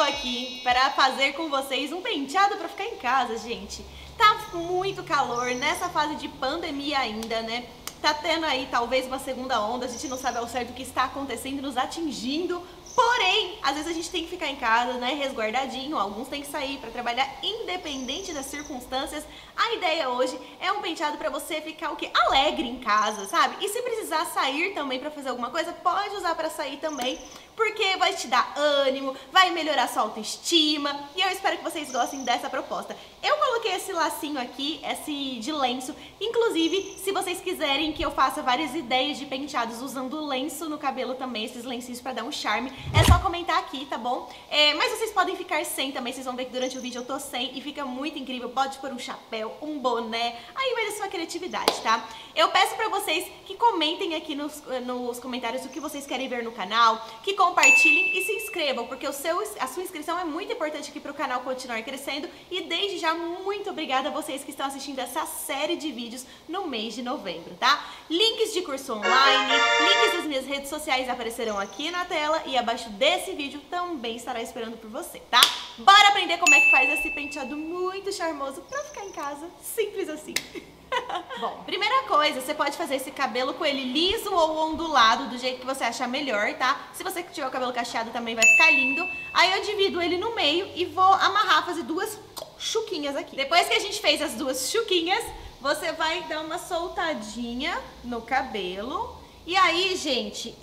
aqui para fazer com vocês um penteado para ficar em casa, gente. Tá muito calor nessa fase de pandemia ainda, né? Tá tendo aí talvez uma segunda onda, a gente não sabe ao certo o que está acontecendo, nos atingindo. Porém, às vezes a gente tem que ficar em casa, né, resguardadinho, alguns têm que sair para trabalhar independente das circunstâncias. A ideia hoje é um penteado para você ficar o quê? Alegre em casa, sabe? E se precisar sair também para fazer alguma coisa, pode usar para sair também, porque vai te dar ânimo, vai melhorar sua autoestima, e eu espero que vocês gostem dessa proposta. Eu coloquei esse lacinho aqui, esse de lenço, inclusive se vocês quiserem que eu faça várias ideias de penteados usando lenço no cabelo também, esses lencinhos para dar um charme, é só comentar aqui, tá bom? Mas vocês podem ficar sem também, vocês vão ver que durante o vídeo eu tô sem e fica muito incrível, pode pôr um chapéu, um boné, aí vai da sua criatividade, tá? Eu peço pra vocês que comentem aqui nos comentários o que vocês querem ver no canal, que compartilhem e se inscrevam, porque a sua inscrição é muito importante aqui pro canal continuar crescendo. E desde já, muito obrigada a vocês que estão assistindo essa série de vídeos no mês de novembro, tá? Links de curso online, links das minhas redes sociais aparecerão aqui na tela e abaixo desse vídeo também estará esperando por você, tá? Bora aprender como é que faz esse penteado muito charmoso pra ficar em casa, simples assim. Bom, primeira coisa, você pode fazer esse cabelo com ele liso ou ondulado, do jeito que você achar melhor, tá? Se você tiver o cabelo cacheado também vai ficar lindo. Aí eu divido ele no meio e vou amarrar, fazer duas chuquinhas aqui. Depois que a gente fez as duas chuquinhas, você vai dar uma soltadinha no cabelo. E aí, gente,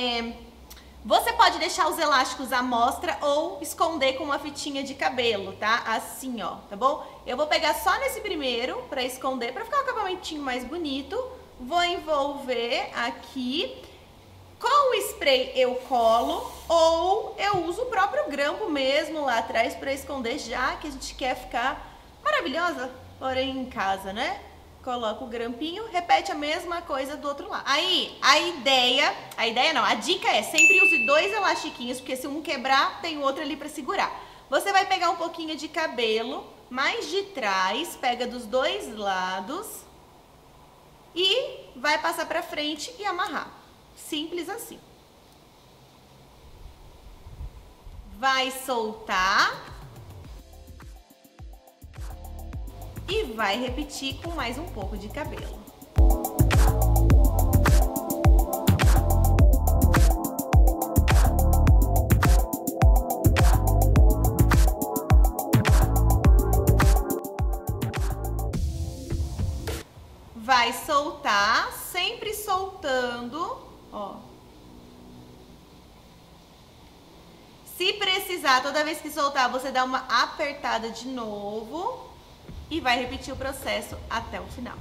você pode deixar os elásticos à mostra ou esconder com uma fitinha de cabelo, tá? Assim, ó, tá bom? Eu vou pegar só nesse primeiro pra esconder, pra ficar um acabamentinho mais bonito. Vou envolver aqui. Com o spray eu colo ou eu uso o próprio grampo mesmo lá atrás pra esconder, já que a gente quer ficar maravilhosa, porém em casa, né? Coloca o grampinho, repete a mesma coisa do outro lado. Aí, a dica é sempre use dois elastiquinhos, porque se um quebrar, tem o outro ali pra segurar. Você vai pegar um pouquinho de cabelo, mais de trás, pega dos dois lados e vai passar pra frente e amarrar. Simples assim. Vai soltar. E vai repetir com mais um pouco de cabelo. Vai soltar, sempre soltando, ó. Se precisar, toda vez que soltar, você dá uma apertada de novo. E vai repetir o processo até o final.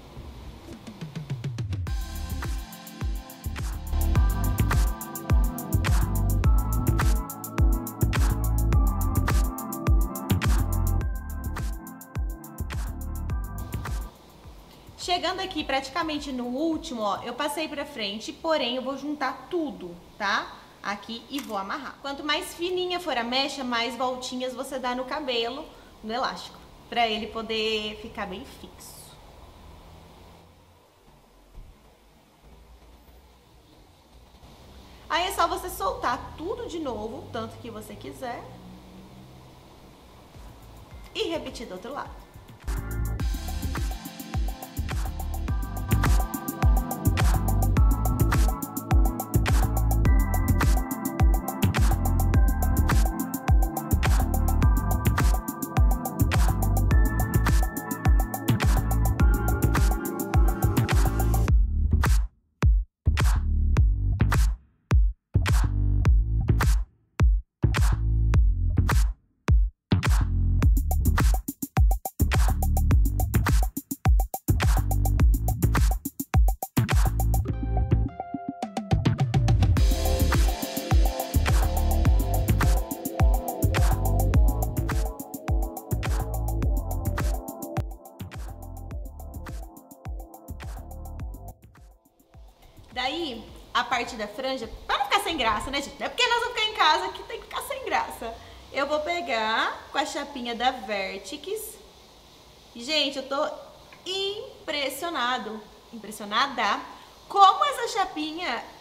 Chegando aqui praticamente no último, ó, eu passei pra frente, porém eu vou juntar tudo, tá? Aqui e vou amarrar. Quanto mais fininha for a mecha, mais voltinhas você dá no cabelo, no elástico, pra ele poder ficar bem fixo. Aí é só você soltar tudo de novo, tanto que você quiser. E repetir do outro lado. Daí, a parte da franja, pra não ficar sem graça, né, gente? Não é porque nós vamos ficar em casa que tem que ficar sem graça. Eu vou pegar com a chapinha da Vertex. Gente, eu tô impressionada como essa chapinha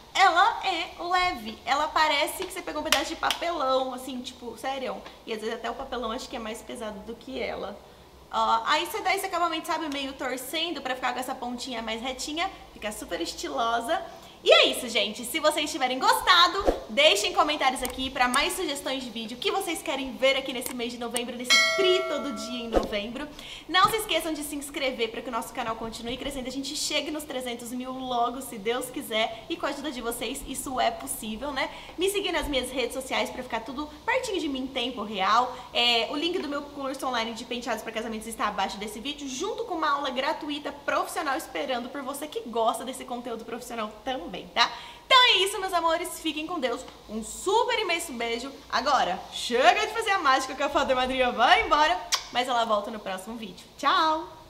ela é leve. Ela parece que você pegou um pedaço de papelão, assim, tipo, sério. E às vezes até o papelão acho que é mais pesado do que ela. Aí você dá esse acabamento, sabe, meio torcendo pra ficar com essa pontinha mais retinha. Fica super estilosa. E é isso, gente. Se vocês tiverem gostado, deixem comentários aqui para mais sugestões de vídeo que vocês querem ver aqui nesse mês de novembro, nesse free todo dia em novembro. Não se esqueçam de se inscrever para que o nosso canal continue crescendo. A gente chegue nos 300 mil logo, se Deus quiser. E com a ajuda de vocês, isso é possível, né? Me seguir nas minhas redes sociais para ficar tudo pertinho de mim em tempo real. O link do meu curso online de penteados para casamentos está abaixo desse vídeo, junto com uma aula gratuita profissional esperando por você que gosta desse conteúdo profissional também. Tá? Então é isso, meus amores, fiquem com Deus, um super imenso beijo. Agora, chega de fazer a mágica que a fada madrinha vai embora, mas ela volta no próximo vídeo. Tchau!